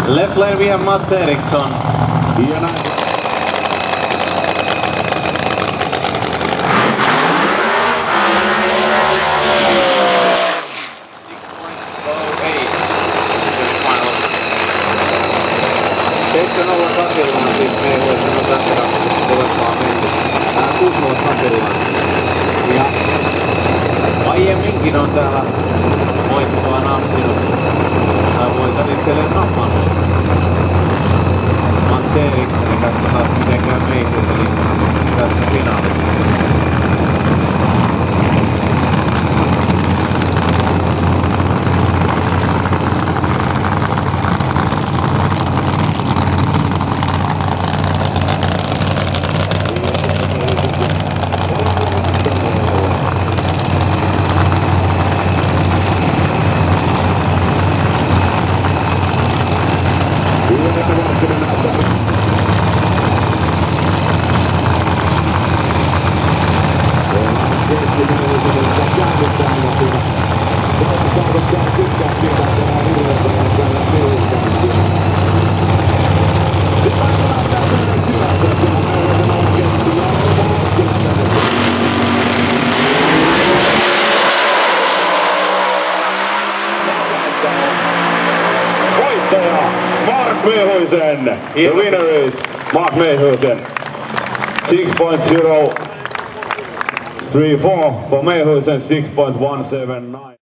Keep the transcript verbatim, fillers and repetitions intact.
Left lane we have Mats Eriksson. Ja näin. seitsemän nolla Kasilaan siis me ei voi sanoa tässä kaksessa kovempaa mennyt. Tää kuusi nolla Kasilaan. Ja aiemminkin on täällä voittoa nauttinut. Tai voitan itselleen nappannut. Mats Eriksson, eli katsotaan miten käy meitä tässä finaalissa. Mark Mehuisen. The winner is Mark Mehuisen. six point zero three four for Mehuisen, six point one seven nine.